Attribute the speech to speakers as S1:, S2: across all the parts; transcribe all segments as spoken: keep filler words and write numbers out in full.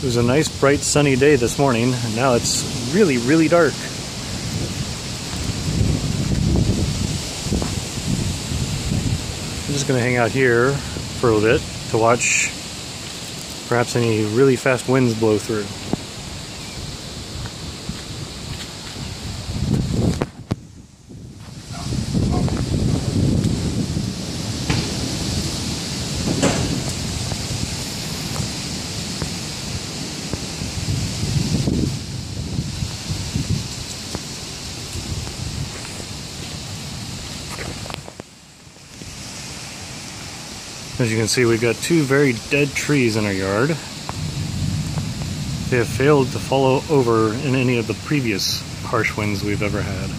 S1: It was a nice, bright, sunny day this morning, and now it's really, really dark. I'm just going to hang out here for a little bit to watch perhaps any really fast winds blow through. As you can see, we've got two very dead trees in our yard. They have failed to follow over in any of the previous harsh winds we've ever had.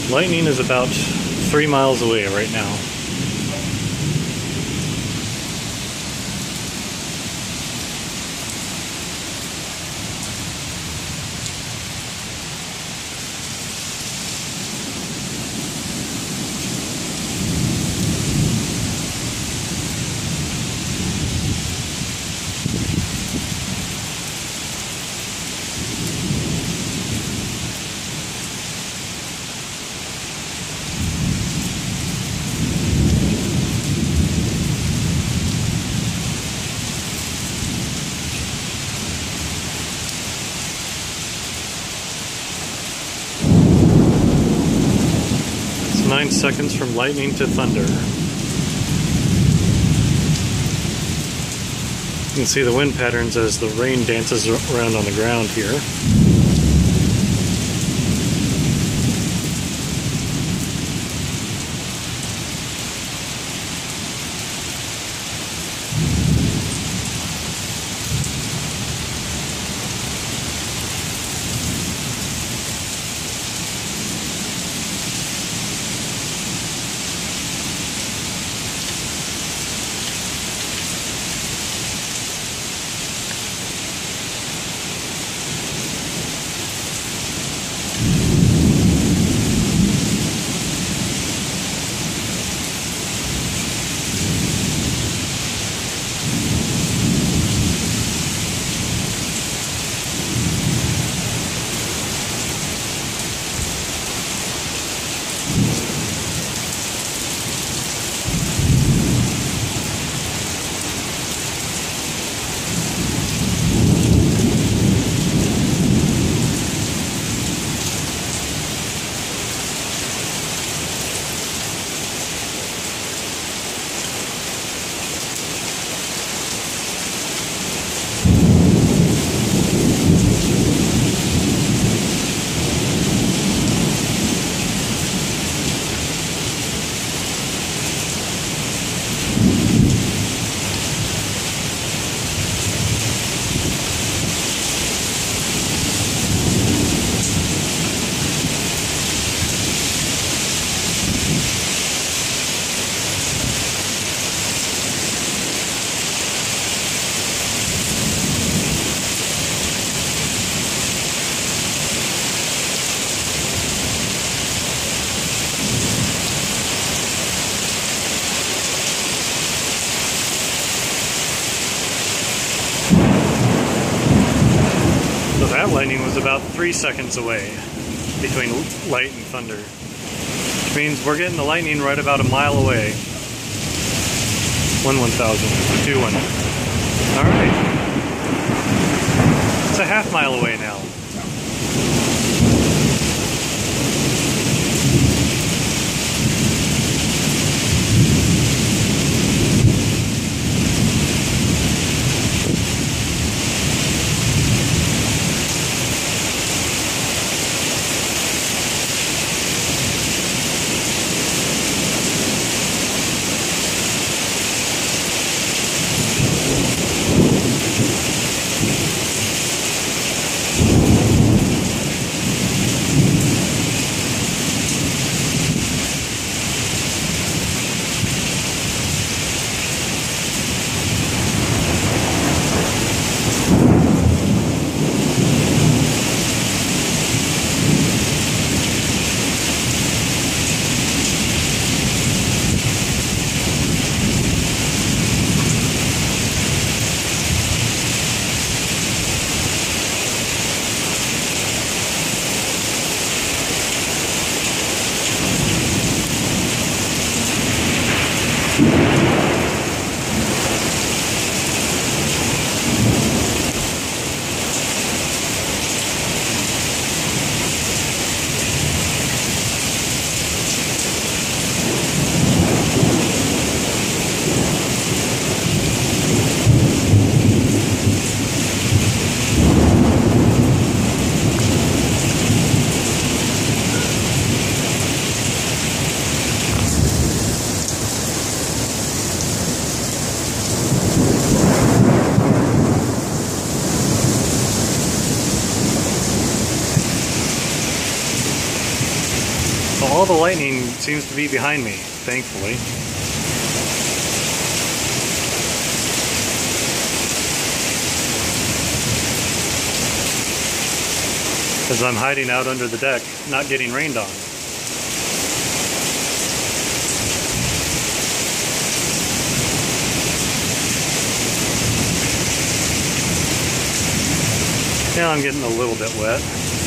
S1: Lightning is about three miles away right now. Nine seconds from lightning to thunder. You can see the wind patterns as the rain dances around on the ground here. That lightning was about three seconds away between light and thunder, which means we're getting the lightning right about a mile away. One one thousand, two one. All right, it's a half mile away now.
S2: You
S1: All the lightning seems to be behind me, thankfully. As I'm hiding out under the deck, not getting rained on. Now I'm getting a little bit wet.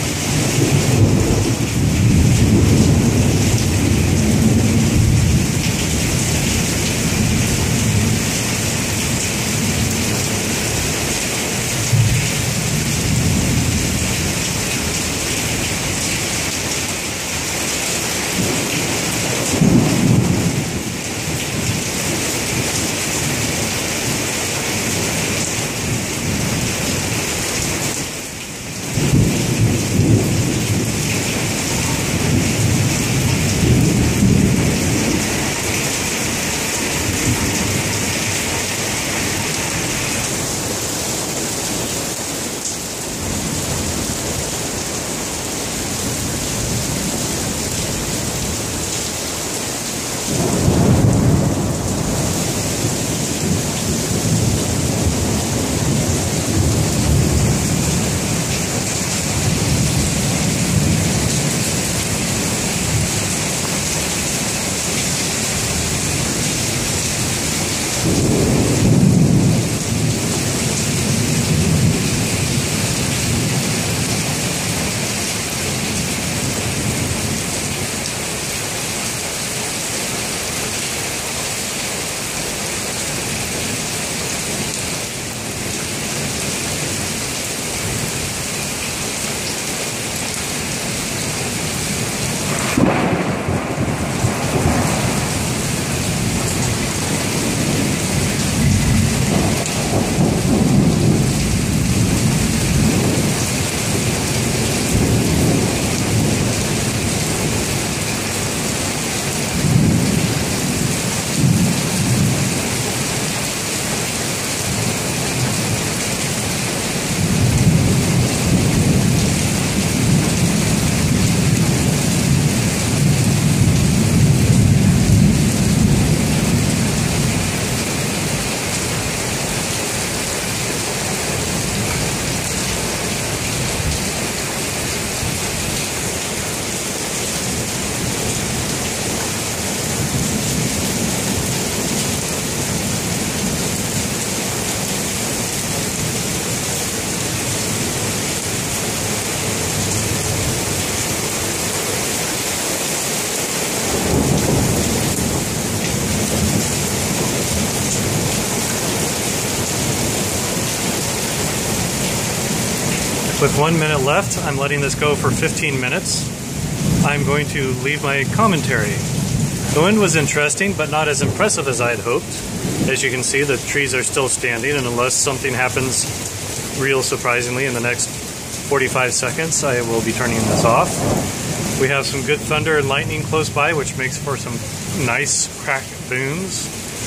S1: With one minute left, I'm letting this go for fifteen minutes. I'm going to leave my commentary. The wind was interesting, but not as impressive as I had hoped. As you can see, the trees are still standing, and unless something happens real surprisingly in the next forty-five seconds, I will be turning this off. We have some good thunder and lightning close by, which makes for some nice crack booms.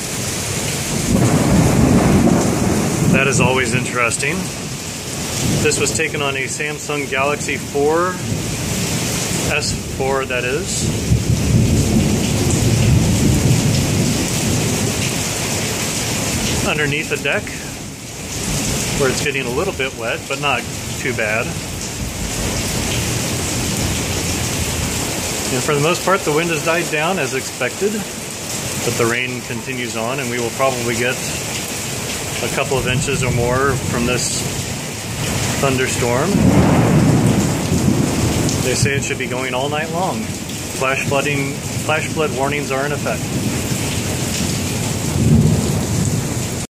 S1: That is always interesting. This was taken on a Samsung Galaxy four, S four that is. Underneath the deck, where it's getting a little bit wet, but not too bad. And for the most part, the wind has died down as expected, but the rain continues on, and we will probably get a couple of inches or more from this thunderstorm. They say it should be going all night long. Flash flooding, flash flood warnings are in effect.